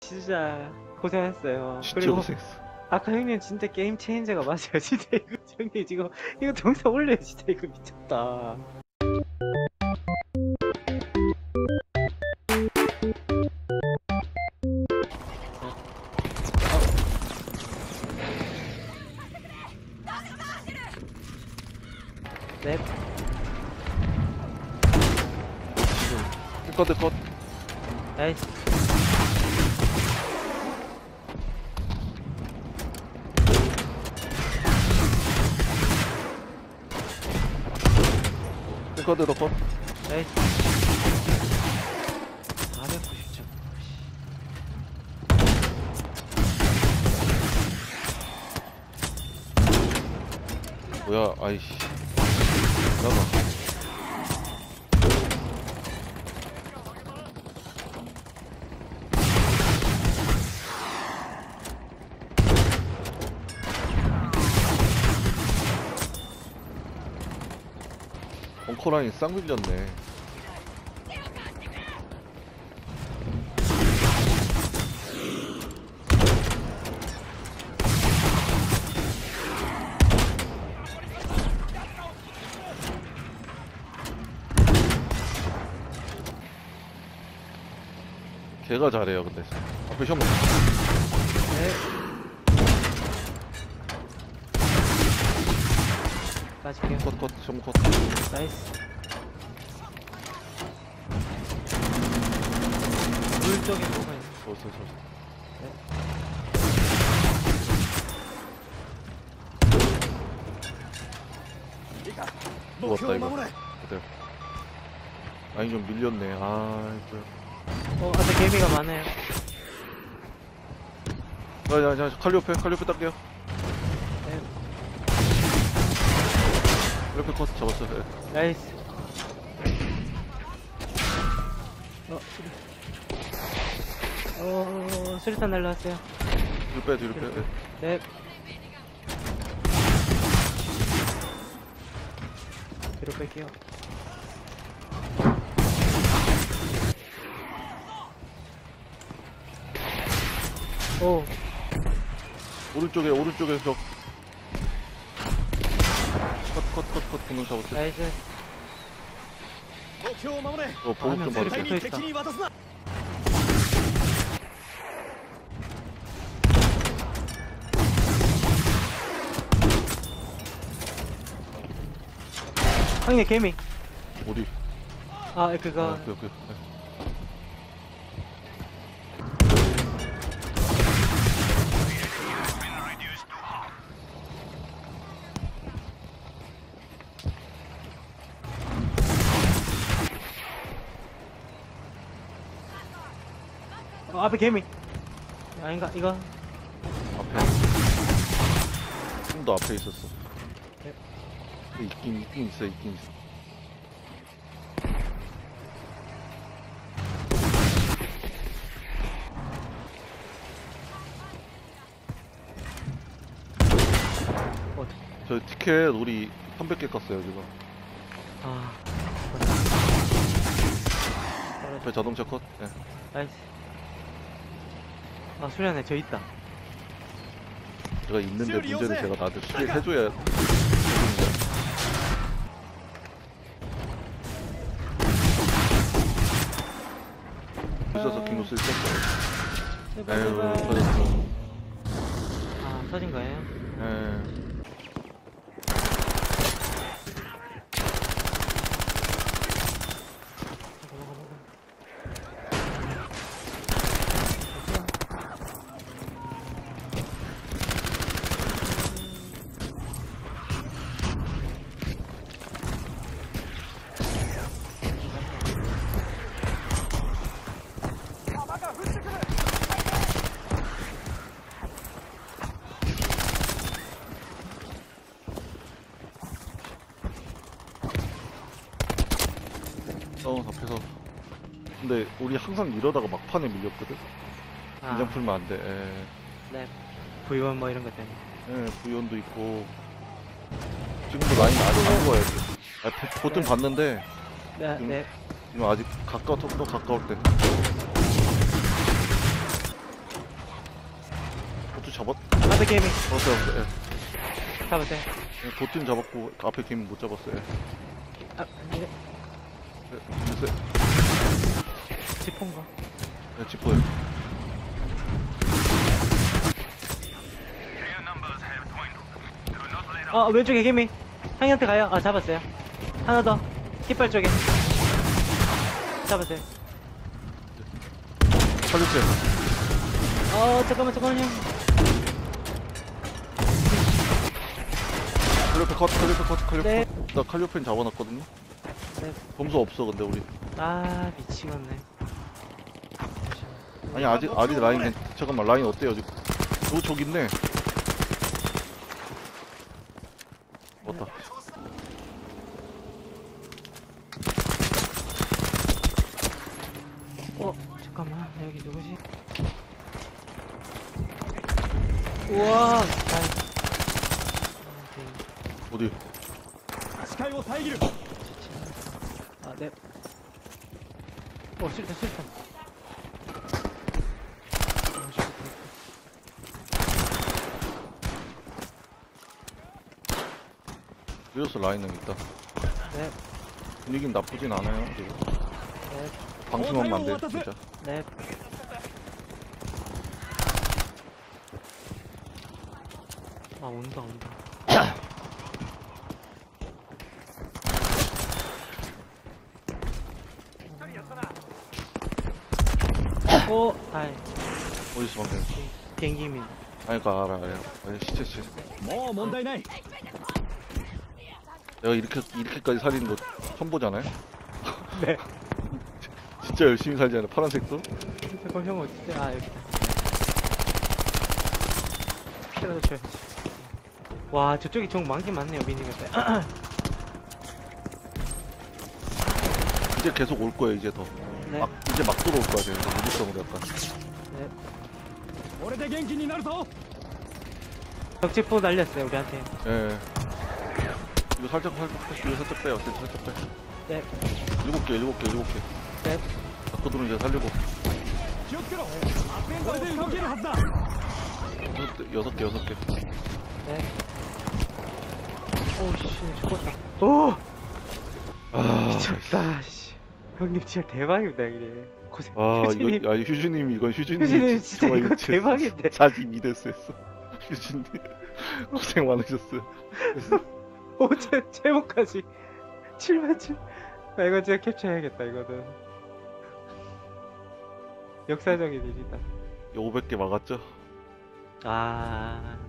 진짜 고생했어요. 진짜 그리고 고생했어. 아까 형님 진짜 게임 체인저가 맞아요. 진짜 이거 형님 지금 이거 동영상 올려요. 진짜 이거 미쳤다. 네. 컷. 나이스. 컷. 나이스. 490점. 뭐야, 아이씨. 나가. 벙커라인 싹 밀렸네. 걔가 잘해요, 근데. 앞에 형. 네. 빠질게요. 컷, 형 컷. 나이스. 물 쪽에 뭐가 있나? 좋았어. 죽었다, 이거. 그대로. 아니, 좀 밀렸네. 아, 앞에 개미가 많아요. 야, 칼리오페 딸게요. 네. 칼리오페 컷 잡았어. 네. 나이스. 수류탄 날라왔어요. 뒤로 빼. 네. 뒤로 뺄게요. 오. 오른쪽에 벽. 컷. 분명 잡았어. 나이스. 보급 좀 수리 받을게. 붙어 있다. 형님 개미. 어디? 그거. 오케이. 앞에 개미. 아닌가 이거. 앞에. 좀 더 앞에 있었어. 네. 있긴 있어. 저 티켓 우리 300개 깠어요 지금. 앞에 자동차 컷. 네. 나이스. 수련회 저 있다. 제가 있는데 문제는 제가 나한테 수리해줘야. 있어서 킹로 쓸 쳤어요. 에휴, 터졌어. 터진 거예요? 에. 앞에서. 근데 우리 항상 이러다가 막판에 밀렸거든. 긴장 풀면 안 돼. 네. V1 뭐 이런 것 때문에. 예, 부연도 있고. 지금도 라인 아직 안 좋아요. 보통 봤는데. 네. 지금 아직 또 가까울 때. 잡았. 앞에 게이밍 잡았어요. 예. 잡았어요. 예, 보트는 잡았고 앞에 게임 못 잡았어요. 아 아니래. 예, 됐어요. 지폰가. 예, 짚어요. 왼쪽에 게이밍 향이한테 가요. 아 잡았어요. 하나 더 깃발 쪽에 잡았어요. 살렸어요. 잠깐만요. 칼리오펜 네. 나 칼리오펜 잡아놨거든요. 네. 점수 없어 근데 우리. 아 미치겠네. 아니 아직 라인 잠깐만 라인 어때요 지금? 저기 있네. 맞다. 잠깐만 여기 누구지? 우와. 어디? 아 네. 실탄. 이어서 라인은 있다. 네. 분위기는 나쁘진 않아요 지금. 네. 방심하면 안 돼 진짜. 네. 아 온다. 아이 어디서 방금? 비행기입니다. 아니 그 알아. 아니 시체. 내가 이렇게까지 살리는 거 처음 보잖아요. 네. 진짜 열심히 살잖아요. 파란색도. 잠깐 형 어딨지? 아 여기다. 피라도 줘야지. 와 저쪽에 종 많긴 많네요 미니맵에. 이제 계속 올 거예요 이제 더. 네. 이제 막 들어올 거야 지금 무리성으로 약간. 네. 벽지포 날렸어요 우리한테. 예. 이거 살짝 빼요. 살짝 빼. 네. 7개. 네. 바코드로 이제 살리고. 6개. 네. 오씨 죽었다. 오 미쳤다. 씨. 형님 진짜 대박이다 이게. 고생. 휴지님. 휴즈님 이건 휴지님 휴즈님 진짜 이거 대박인데. 자기 미데스 했어. 휴즈님 고생 많으셨어요. 제목까지 7만7. 나 이거 진짜 캡처해야겠다 이거는. 역사적인 일이다. 500개 막았죠? 아